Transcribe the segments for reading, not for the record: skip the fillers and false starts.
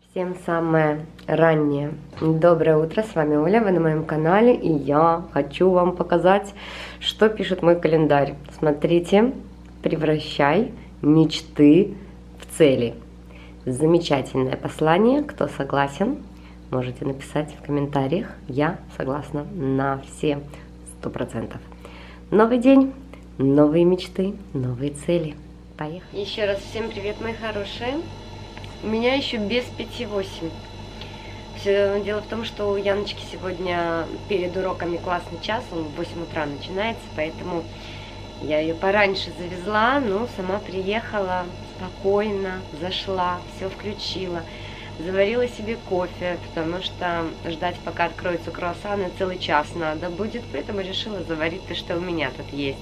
Всем самое раннее доброе утро, с вами Оля, вы на моем канале, и я хочу вам показать, что пишет мой календарь. Смотрите, превращай мечты в цели. Замечательное послание, кто согласен, можете написать в комментариях, я согласна на все 100%. Новый день, новые мечты, новые цели. Поехали! Еще раз всем привет, мои хорошие. У меня еще без 5:08. Все дело в том, что у Яночки сегодня перед уроками классный час, он в 8 утра начинается, поэтому я ее пораньше завезла, но сама приехала спокойно, зашла, все включила, заварила себе кофе, потому что ждать, пока откроются круассаны, целый час надо будет, поэтому решила заварить то, что у меня тут есть.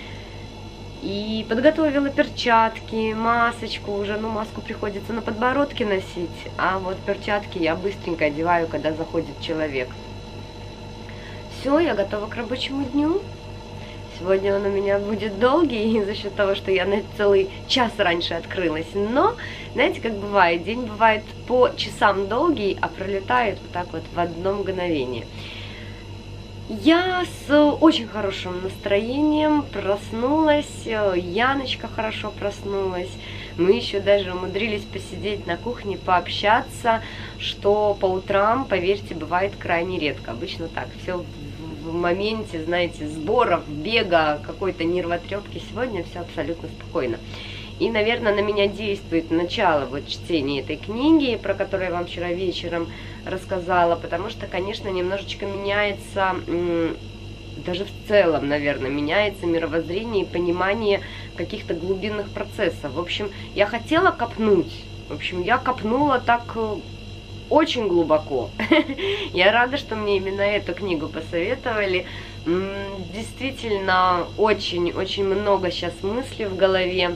И подготовила перчатки, масочку уже, маску приходится на подбородке носить, а вот перчатки я быстренько одеваю, когда заходит человек. Все, я готова к рабочему дню. Сегодня он у меня будет долгий, за счет того, что я на целый час раньше открылась. Но, знаете, как бывает, день бывает по часам долгий, а пролетает вот так вот в одно мгновение. Я с очень хорошим настроением проснулась, Яночка хорошо проснулась, мы еще даже умудрились посидеть на кухне, пообщаться, что по утрам, поверьте, бывает крайне редко. Обычно так, все в моменте, знаете, сборов, бега, какой-то нервотрепки. Сегодня все абсолютно спокойно. И, наверное, на меня действует начало вот чтения этой книги, про которую я вам вчера вечером рассказала, потому что, конечно, немножечко меняется, даже в целом, наверное, меняется мировоззрение и понимание каких-то глубинных процессов. В общем, я хотела копнуть, я копнула так очень глубоко. Я рада, что мне именно эту книгу посоветовали. Действительно, очень много сейчас мыслей в голове.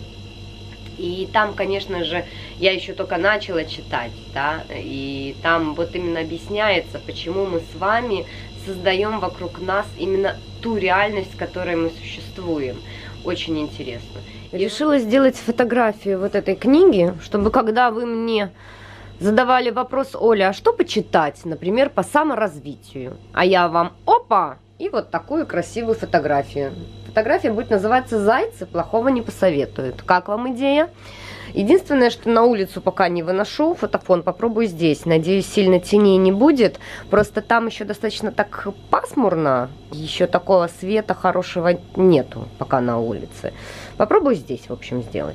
И там, конечно же, я еще только начала читать, да, и там вот именно объясняется, почему мы с вами создаем вокруг нас именно ту реальность, в которой мы существуем. Очень интересно. Решила сделать фотографию вот этой книги, чтобы когда вы мне задавали вопрос: Оля, а что почитать, например, по саморазвитию? А я вам опа! И вот такую красивую фотографию. Фотография будет называться «Зайцы плохого не посоветуют». Как вам идея? Единственное, что на улицу пока не выношу фотофон, попробую здесь. Надеюсь, сильно теней не будет. Просто там еще достаточно так пасмурно. Еще такого света хорошего нету пока на улице. Попробую здесь, в общем, сделать.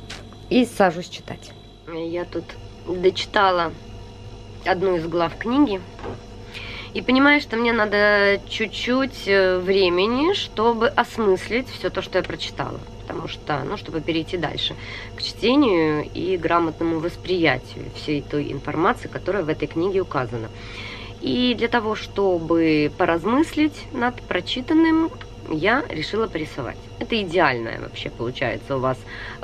И сажусь читать. Я тут дочитала одну из глав книги. И понимаю, что мне надо чуть-чуть времени, чтобы осмыслить все то, что я прочитала. Потому что, чтобы перейти дальше к чтению и грамотному восприятию всей той информации, которая в этой книге указана. И для того, чтобы поразмыслить над прочитанным, я решила порисовать. Это идеальное вообще получается у вас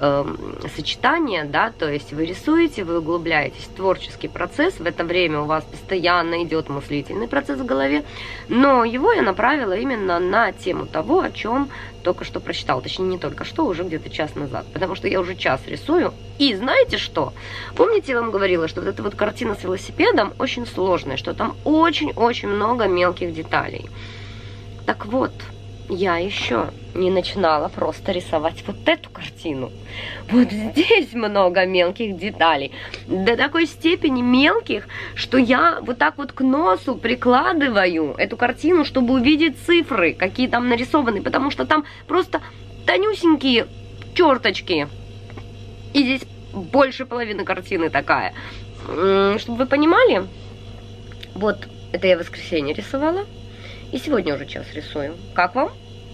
сочетание, да, то есть вы рисуете, вы углубляетесь в творческий процесс, в это время у вас постоянно идет мыслительный процесс в голове, но его я направила именно на тему того, о чем только что прочитала, точнее не только что, уже где-то час назад, потому что я уже час рисую, и знаете что? Помните, я вам говорила, что вот эта вот картина с велосипедом очень сложная, что там очень-очень много мелких деталей. Так вот, я еще не начинала просто рисовать вот эту картину. Вот здесь много мелких деталей. До такой степени мелких, что я вот так вот к носу прикладываю эту картину, чтобы увидеть цифры, какие там нарисованы. Потому что там просто тонюсенькие черточки. И здесь больше половины картины такая. Чтобы вы понимали, вот это я в воскресенье рисовала. И сегодня уже час рисую. Как вам?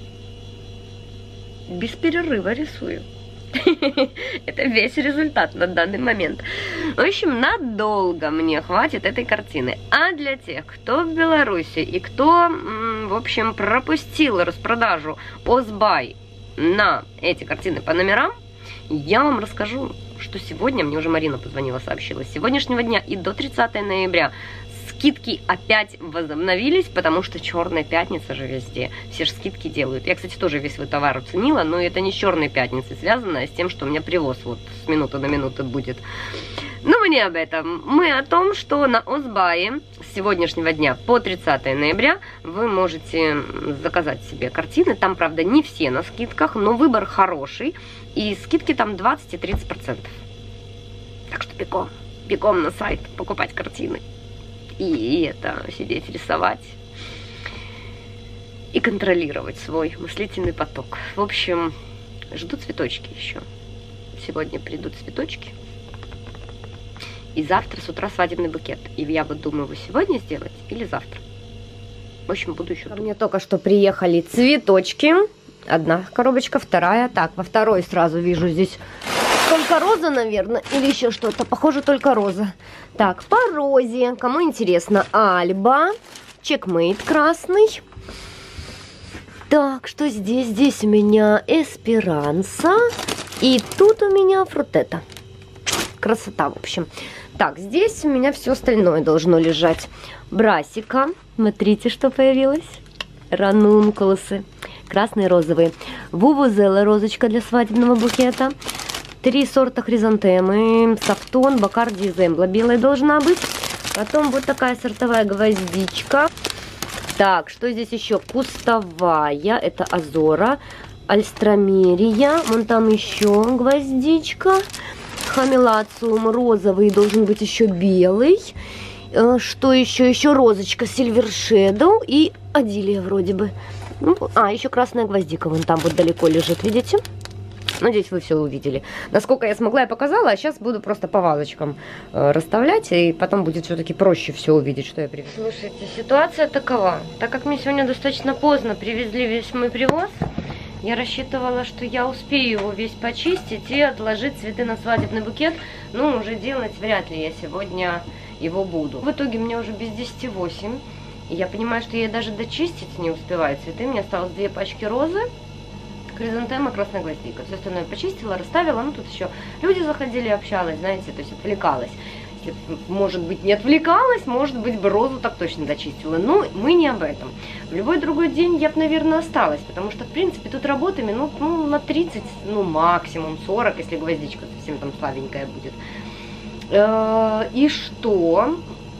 Без перерыва рисую. Это весь результат на данный момент. В общем, надолго мне хватит этой картины. А для тех, кто в Беларуси и кто, в общем, пропустил распродажу Озбай на эти картины по номерам, я вам расскажу, что сегодня, мне уже Марина позвонила, сообщила, с сегодняшнего дня и до 30 ноября скидки опять возобновились, потому что черная пятница же везде. Все же скидки делают. Я, кстати, тоже весь свой товар оценила, но это не с черной пятницей связано, а с тем, что у меня привоз вот с минуты на минуту будет. Ну, в мы не об этом. Мы о том, что на Озбае с сегодняшнего дня по 30 ноября вы можете заказать себе картины. Там, правда, не все на скидках, но выбор хороший. И скидки там 20 и 30%. Так что бегом на сайт покупать картины. И это, сидеть, рисовать. И контролировать свой мыслительный поток. В общем, жду цветочки еще. Сегодня придут цветочки. И завтра с утра свадебный букет. И я вот думаю, его сегодня сделать или завтра. В общем, буду еще думать. Мне только что приехали цветочки. Одна коробочка, вторая. Так, во второй сразу вижу здесь только роза, наверное, или еще что-то. Похоже, только роза. Так, по розе. Кому интересно? Альба. Чекмейт красный. Так, что здесь? Здесь у меня Эсперанса. И тут у меня Фрутета. Красота, в общем. Так, здесь у меня все остальное должно лежать. Брасика. Смотрите, что появилось. Ранункулусы. Красные, розовые. Вувузела, розочка для свадебного букета. 3 сорта хризантемы. Сафтон, Бакарди и Зембла. Белая должна быть. Потом вот такая сортовая гвоздичка. Так, что здесь еще? Кустовая. Это Азора. Альстромерия. Вон там еще гвоздичка. Хамелациум розовый, должен быть еще белый. Что еще? Еще розочка Silver Shadow и Адилия вроде бы. Ну, еще красная гвоздика вон там вот далеко лежит, видите? Надеюсь, вы все увидели. Насколько я смогла, я показала, а сейчас буду просто по вазочкам расставлять, и потом будет все-таки проще все увидеть, что я привезла. Слушайте, ситуация такова. Так как мне сегодня достаточно поздно привезли весь мой привоз, я рассчитывала, что я успею его весь почистить и отложить цветы на свадебный букет. Но уже делать вряд ли я сегодня его буду. В итоге мне уже без 10:08. И я понимаю, что я даже дочистить не успеваю цветы. Мне осталось 2 пачки розы, хризантема, красная гвоздика. Все остальное почистила, расставила. Ну, тут еще люди заходили, общалась, знаете, то есть отвлекалась. Может быть, не отвлекалась, может быть, бы розу так точно дочистила. Но мы не об этом. В любой другой день я бы, наверное, осталась, потому что, в принципе, тут работы минут на 30, ну, максимум 40, если гвоздичка совсем там слабенькая будет. И что?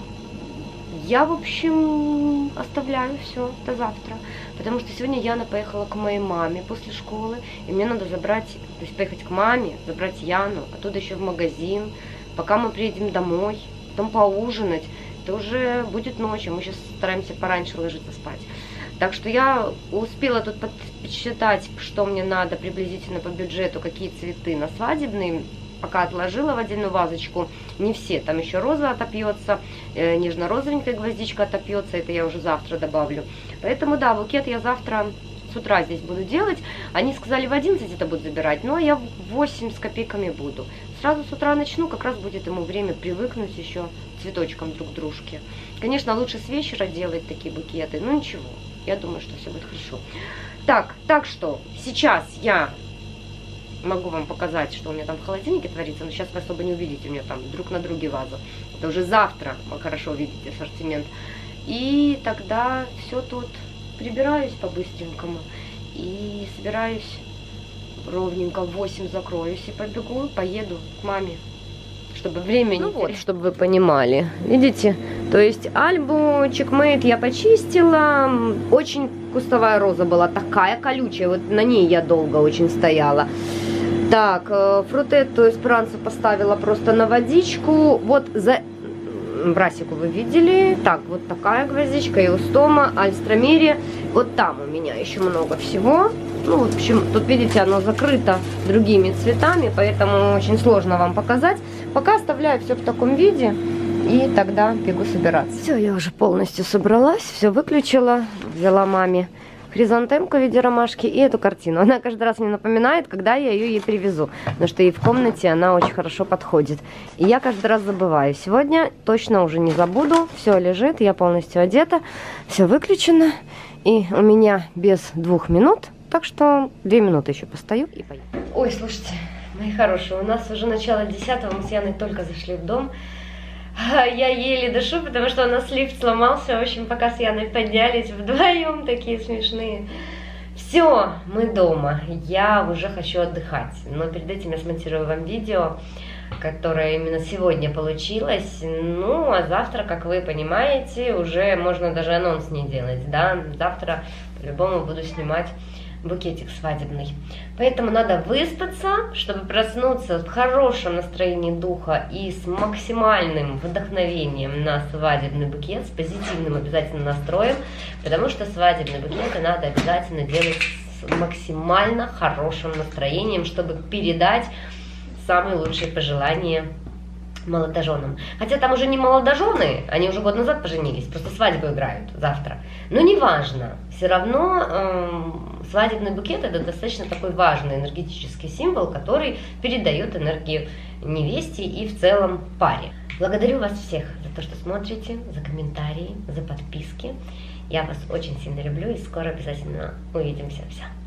Я, в общем, оставляю все до завтра, потому что сегодня Яна поехала к моей маме после школы, и мне надо забрать, то есть поехать к маме, забрать Яну, оттуда еще в магазин. Пока мы приедем домой, потом поужинать, то уже будет ночь, а мы сейчас стараемся пораньше ложиться спать. Так что я успела тут подсчитать, что мне надо приблизительно по бюджету, какие цветы на свадебные, пока отложила в отдельную вазочку. Не все, там еще роза отопьется, нежно-розовенькая гвоздичка отопьется, это я уже завтра добавлю. Поэтому, да, букет я завтра с утра здесь буду делать. Они сказали в 11 это будут забирать, но я в 8 с копейками буду. Сразу с утра начну, как раз будет ему время привыкнуть еще цветочкам друг к дружке. Конечно, лучше с вечера делать такие букеты, но ничего, я думаю, что все будет хорошо. Так что сейчас я могу вам показать, что у меня там в холодильнике творится, но сейчас вы особо не увидите, у меня там друг на друге ваза. Это уже завтра вы хорошо увидите ассортимент. И тогда все тут прибираюсь по-быстренькому и собираюсь ровненько в 8 закроюсь и побегу, поеду к маме, чтобы время не терять. Чтобы вы понимали, видите, то есть Альбу, Чекмейт я почистила, очень кустовая роза была такая колючая, вот на ней я долго очень стояла. Так, Фрутетту Эсперансу поставила просто на водичку, вот за брасику вы видели. Так, вот такая гвоздичка, Эустома, Альстромерия. Вот там у меня еще много всего. Ну, в общем, тут, видите, оно закрыто другими цветами, поэтому очень сложно вам показать. Пока оставляю все в таком виде, и тогда бегу собираться. Все, я уже полностью собралась, все выключила, взяла маме хризантемку в виде ромашки и эту картину. Она каждый раз мне напоминает, когда я ее ей привезу, потому что ей в комнате она очень хорошо подходит. И я каждый раз забываю. Сегодня точно уже не забуду. Все лежит, я полностью одета, все выключено. И у меня без 2 минут, так что 2 минуты еще постою и поеду. Ой, слушайте, мои хорошие, у нас уже начало 10-го, мы с Яной только зашли в дом. Я еле дышу, потому что у нас лифт сломался. В общем, пока с Яной поднялись вдвоем, такие смешные. Все, мы дома. Я уже хочу отдыхать. Но перед этим я смонтирую вам видео. которая именно сегодня получилась. Ну, а завтра, как вы понимаете, уже можно даже анонс не делать, да. Завтра по-любому буду снимать букетик свадебный. Поэтому надо выспаться, чтобы проснуться в хорошем настроении духа и с максимальным вдохновением на свадебный букет, с позитивным обязательно настроем, потому что свадебный букет надо обязательно делать с максимально хорошим настроением, чтобы передать самые лучшие пожелания молодоженам. Хотя там уже не молодожены, они уже год назад поженились, просто свадьбу играют завтра. Но неважно, все равно свадебный букет это достаточно такой важный энергетический символ, который передает энергию невесте и в целом паре. Благодарю вас всех за то, что смотрите, за комментарии, за подписки. Я вас очень сильно люблю и скоро обязательно увидимся. Все.